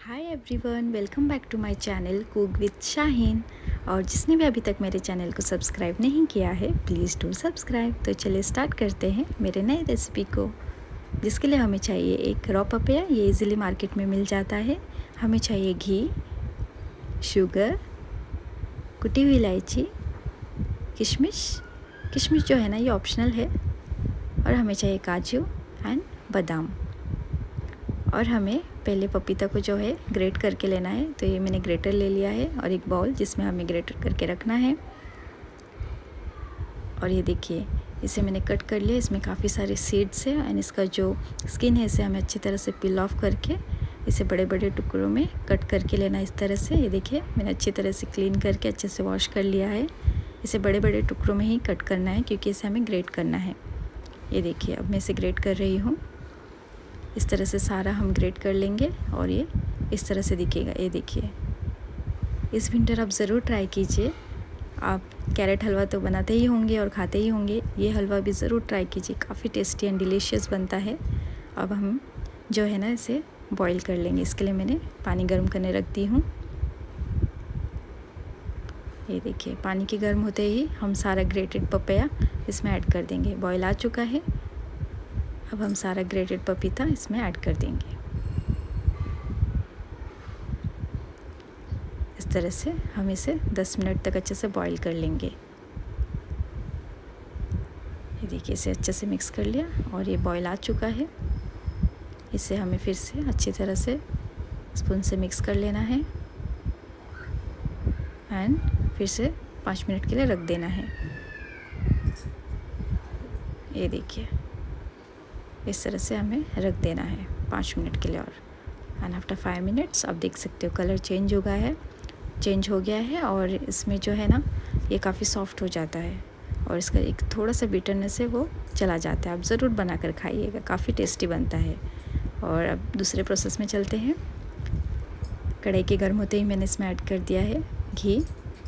Hi everyone, welcome back to my channel cook with Shaheen. और जिसने भी अभी तक मेरे चैनल को सब्सक्राइब नहीं किया है प्लीज़ डू सब्सक्राइब। तो चलिए स्टार्ट करते हैं मेरे नए रेसिपी को, जिसके लिए हमें चाहिए एक रॉ पपैया। ये इजीली मार्केट में मिल जाता है। हमें चाहिए घी, शुगर, कुटी हुई इलायची, किशमिश जो है ना ये ऑप्शनल है। और हमें चाहिए काजू एंड बादाम। और हमें पहले पपीता को जो है ग्रेट करके लेना है। तो ये मैंने ग्रेटर ले लिया है और एक बाउल जिसमें हमें ग्रेटर करके रखना है। और ये देखिए, इसे मैंने कट कर लिया। इसमें काफ़ी सारे सीड्स है एंड इसका जो स्किन है इसे हमें अच्छी तरह से पील ऑफ करके इसे बड़े बड़े टुकड़ों में कट करके लेना है इस तरह से। ये देखिए, मैंने अच्छी तरह से क्लीन करके अच्छे से वॉश कर लिया है। इसे बड़े बड़े टुकड़ों में ही कट करना है क्योंकि इसे हमें ग्रेट करना है। ये देखिए, अब मैं इसे ग्रेट कर रही हूँ। इस तरह से सारा हम ग्रेट कर लेंगे और ये इस तरह से दिखेगा। ये देखिए, इस विंटर आप ज़रूर ट्राई कीजिए। आप कैरेट हलवा तो बनाते ही होंगे और खाते ही होंगे, ये हलवा भी ज़रूर ट्राई कीजिए। काफ़ी टेस्टी एंड डिलीशियस बनता है। अब हम जो है ना इसे बॉईल कर लेंगे। इसके लिए मैंने पानी गर्म करने रख दी हूँ। ये देखिए, पानी के गर्म होते ही हम सारा ग्रेटेड पपैया इसमें ऐड कर देंगे। बॉईल आ चुका है। अब हम सारा ग्रेटेड पपीता इसमें ऐड कर देंगे। इस तरह से हम इसे 10 मिनट तक अच्छे से बॉईल कर लेंगे। ये देखिए, इसे अच्छे से मिक्स कर लिया और ये बॉईल आ चुका है। इसे हमें फिर से अच्छी तरह से स्पून से मिक्स कर लेना है एंड फिर से 5 मिनट के लिए रख देना है। ये देखिए, इस तरह से हमें रख देना है 5 मिनट के लिए। और एंड आफ्टर 5 मिनट्स आप देख सकते हो कलर चेंज हो गया है और इसमें जो है ना ये काफ़ी सॉफ्ट हो जाता है और इसका एक थोड़ा सा बिटरनेस है वो चला जाता है। आप ज़रूर बना कर खाइएगा, काफ़ी टेस्टी बनता है। और अब दूसरे प्रोसेस में चलते हैं। कढ़ाई के गर्म होते ही मैंने इसमें ऐड कर दिया है घी।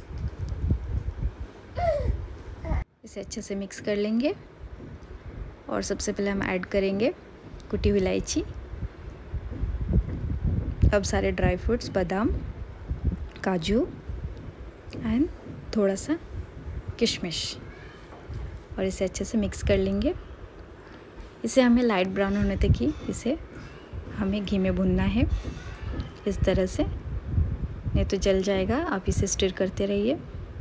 इसे अच्छे से मिक्स कर लेंगे और सबसे पहले हम ऐड करेंगे कुटी हुई इलायची। अब सारे ड्राई फ्रूट्स, बादाम, काजू एंड थोड़ा सा किशमिश, और इसे अच्छे से मिक्स कर लेंगे। इसे हमें लाइट ब्राउन होने तक ही इसे हमें घी में भूनना है इस तरह से, नहीं तो जल जाएगा। आप इसे स्टिर करते रहिए।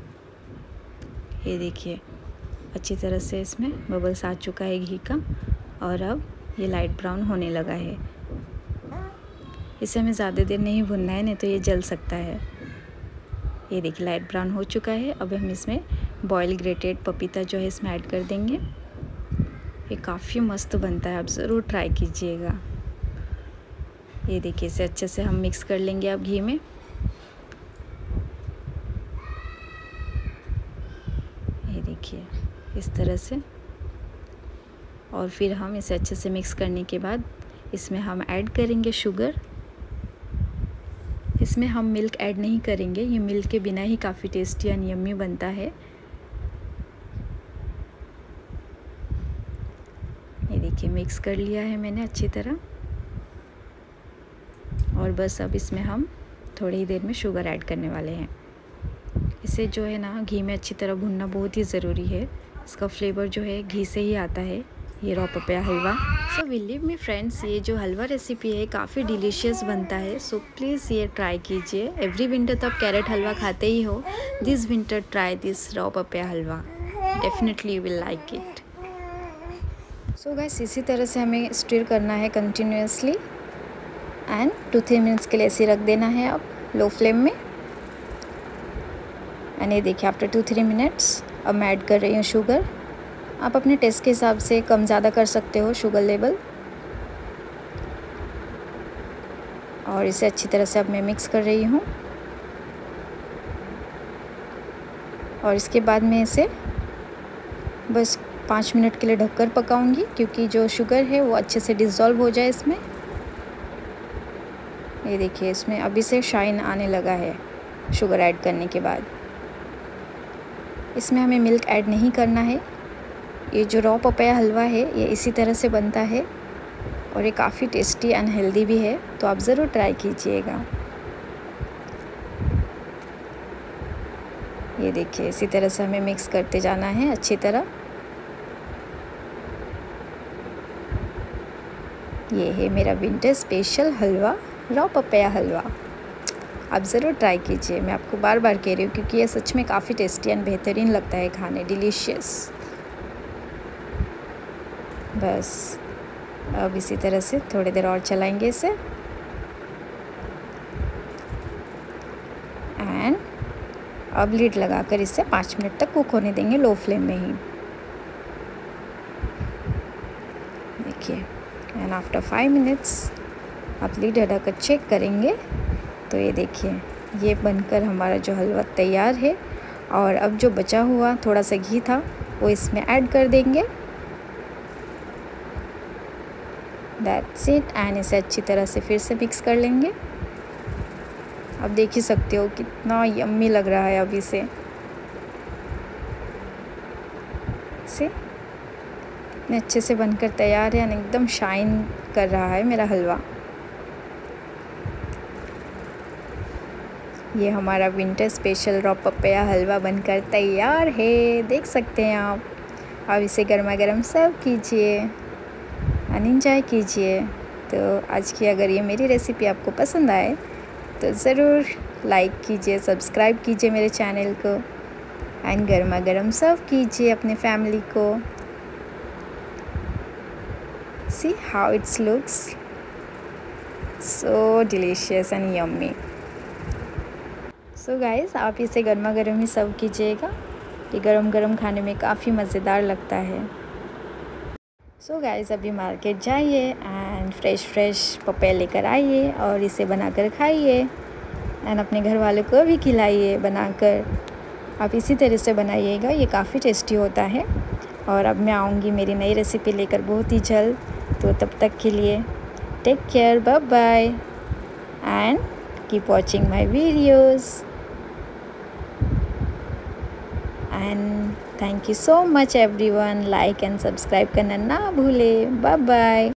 ये देखिए, अच्छी तरह से इसमें बबल्स आ चुका है घी का और अब ये लाइट ब्राउन होने लगा है। इसे हमें ज़्यादा देर नहीं भुनना है, नहीं तो ये जल सकता है। ये देखिए, लाइट ब्राउन हो चुका है। अब हम इसमें बॉयल ग्रेटेड पपीता जो है इसमें ऐड कर देंगे। ये काफ़ी मस्त बनता है, आप ज़रूर ट्राई कीजिएगा। ये देखिए, इसे अच्छे से हम मिक्स कर लेंगे अब घी में। ये देखिए, इस तरह से। और फिर हम इसे अच्छे से मिक्स करने के बाद इसमें हम ऐड करेंगे शुगर। इसमें हम मिल्क ऐड नहीं करेंगे, ये मिल्क के बिना ही काफ़ी टेस्टी एंड यम्मी बनता है। ये देखिए, मिक्स कर लिया है मैंने अच्छी तरह। और बस अब इसमें हम थोड़ी ही देर में शुगर ऐड करने वाले हैं। इसे जो है ना घी में अच्छी तरह भूनना बहुत ही ज़रूरी है। इसका फ्लेवर जो है घी से ही आता है, ये raw papaya halwa. So believe me friends, ये जो हलवा रेसिपी है काफ़ी डिलीशियस बनता है। सो प्लीज़ ये ट्राई कीजिए। एवरी विंटर तो आप कैरेट हलवा खाते ही हो, this winter try this raw papaya halwa, definitely you will like it. So guys, इसी तरह से हमें स्टिर करना है कंटिन्यूसली एंड 2-3 मिनट्स के लिए ऐसे रख देना है अब लो फ्लेम में। एंड ये देखिए, आफ्टर 2-3 मिनट्स अब मैं ऐड कर रही हूँ शुगर। आप अपने टेस्ट के हिसाब से कम ज़्यादा कर सकते हो शुगर लेवल। और इसे अच्छी तरह से अब मैं मिक्स कर रही हूँ। और इसके बाद मैं इसे बस 5 मिनट के लिए ढककर पकाऊंगी क्योंकि जो शुगर है वो अच्छे से डिज़ोल्व हो जाए इसमें। ये देखिए, इसमें अभी से शाइन आने लगा है शुगर ऐड करने के बाद। इसमें हमें मिल्क ऐड नहीं करना है। ये जो रॉ पपैया हलवा है ये इसी तरह से बनता है। और ये काफ़ी टेस्टी एंड हेल्दी भी है, तो आप ज़रूर ट्राई कीजिएगा। ये देखिए, इसी तरह से हमें मिक्स करते जाना है अच्छी तरह। ये है मेरा winter special halwa, raw papaya halwa. आप ज़रूर ट्राई कीजिए, मैं आपको बार बार कह रही हूँ, क्योंकि ये सच में काफ़ी टेस्टी एंड बेहतरीन लगता है खाने, डिलीशियस। बस अब इसी तरह से थोड़ी देर और चलाएंगे इसे, एंड अब लीड लगाकर इसे 5 मिनट तक कुक होने देंगे लो फ्लेम में ही। देखिए, एंड आफ्टर 5 मिनट्स आप लीड हटाकर चेक करेंगे तो ये देखिए, ये बनकर हमारा जो हलवा तैयार है। और अब जो बचा हुआ थोड़ा सा घी था वो इसमें ऐड कर देंगे। दैट्स इट, एंड इसे अच्छी तरह से फिर से मिक्स कर लेंगे। अब देख ही सकते हो कितना यम्मी लग रहा है अभी से इतने अच्छे से बनकर तैयार है, एकदम शाइन कर रहा है मेरा हलवा। ये हमारा winter special raw papaya halwa बनकर तैयार है, देख सकते हैं आप। अब इसे गर्मा गर्म सर्व कीजिए एंड एंजॉय कीजिए। तो आज की अगर ये मेरी रेसिपी आपको पसंद आए तो ज़रूर लाइक कीजिए, सब्सक्राइब कीजिए मेरे चैनल को, एंड गर्मा गर्म सर्व कीजिए अपने फैमिली को। See how it's looks so delicious and yummy. So guys, आप इसे गर्मा गर्म ही सर्व कीजिएगा, ये गरम गरम खाने में काफ़ी मज़ेदार लगता है। सो गाइस, अभी मार्केट जाइए एंड फ्रेश पपाया लेकर आइए और इसे बनाकर खाइए एंड अपने घर वालों को भी खिलाइए बनाकर। आप इसी तरह से बनाइएगा, ये काफ़ी टेस्टी होता है। और अब मैं आऊँगी मेरी नई रेसिपी लेकर बहुत ही जल्द, तो तब तक के लिए take care, bye bye, and keep watching my videos. And thank you so much everyone, like and subscribe करना ना भूले। Bye bye.